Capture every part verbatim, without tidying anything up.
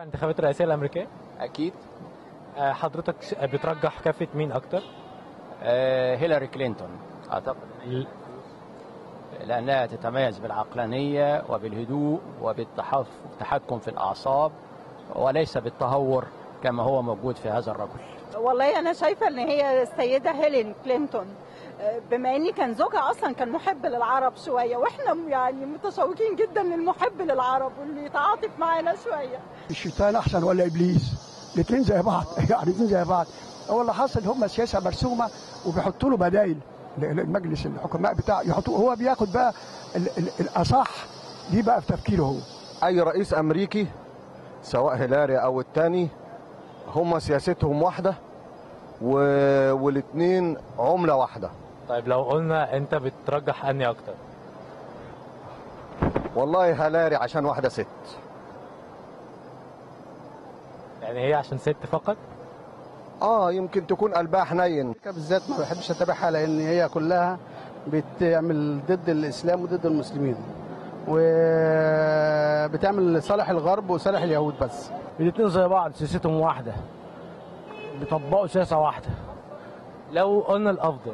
الانتخابات الرئاسيه الامريكيه؟ اكيد. آه، حضرتك ش- بترجح كافه مين اكتر؟ آه، هيلاري كلينتون اعتقد، لانها تتميز بالعقلانيه وبالهدوء وبالتحكم في الاعصاب، وليس بالتهور كما هو موجود في هذا الرجل. والله انا شايفه ان هي السيده هيلين كلينتون، بما اني كان زوجها اصلا كان محب للعرب شويه، واحنا يعني متشوقين جدا للمحب للعرب واللي يتعاطف معانا شويه. الشيطان احسن ولا ابليس؟ الاثنين زي بعض يعني الاثنين زي بعض. هو اللي حاصل هم سياسه مرسومه وبيحطوا له بدايل للمجلس الحكماء بتاعه، يحطوه هو بياخد بقى ال- ال- الاصح دي بقى في تفكيره هو. اي رئيس امريكي سواء هيلاري او الثاني هم سياستهم واحده و... والاثنين عمله واحده. طيب لو قلنا انت بترجح اني اكتر؟ والله هيلاري عشان واحده ست. يعني هي عشان ست فقط؟ اه يمكن تكون قلبها حنين. بالذات ما بحبش اتابعها لان هي كلها بتعمل ضد الاسلام وضد المسلمين، وبتعمل لصالح الغرب وصالح اليهود بس. الاثنين زي بعض، سياستهم واحده، بيطبقوا سياسه واحده. لو قلنا الافضل؟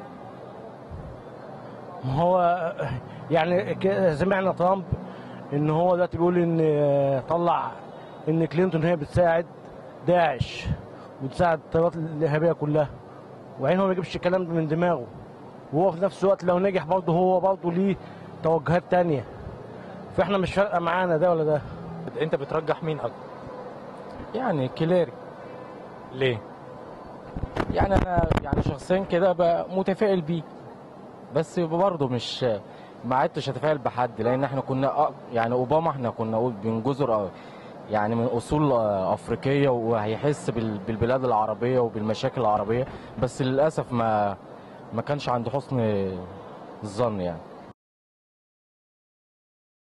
ما هو يعني ك- سمعنا ترامب ان هو دلوقتي بيقول ان طلع ان كلينتون هي بتساعد داعش وتساعد التيارات الارهابيه كلها، وعين هو ما يجيبش الكلام ده من دماغه، وهو في نفس الوقت لو نجح برضه هو برضه ليه توجهات تانية، فاحنا مش فارقه معانا ده ولا ده. انت بترجح مين اكتر؟ يعني كيلاري. ليه؟ يعني انا يعني شخصيا كده بقى متفائل بيه، بس برضه مش ما عدتش اتفائل بحد، لان احنا كنا يعني اوباما احنا كنا نقول من جزر يعني من اصول افريقيه وهيحس بالبلاد العربيه وبالمشاكل العربيه، بس للاسف ما ما كانش عنده حسن الظن يعني.